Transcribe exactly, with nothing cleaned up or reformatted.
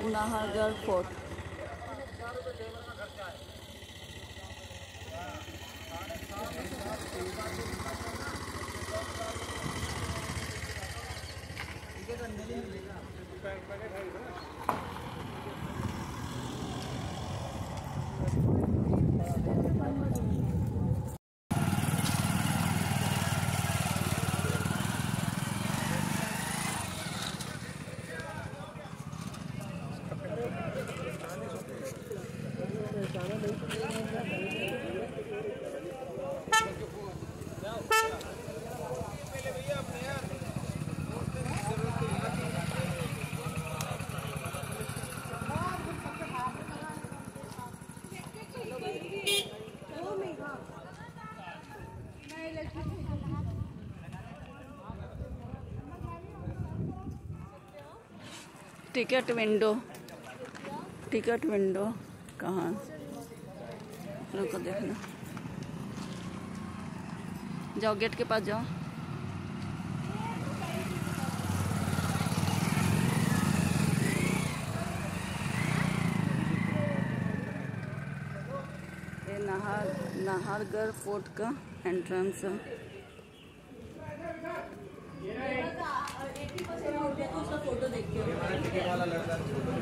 Nahargarh fort. Ticket window, ticket window कहाँ? रुको देखना, जाओ गेट के पास जाओ। ये नाहर नाहरगढ़ फोर्ट का एंट्रेंस है। फोटो देख के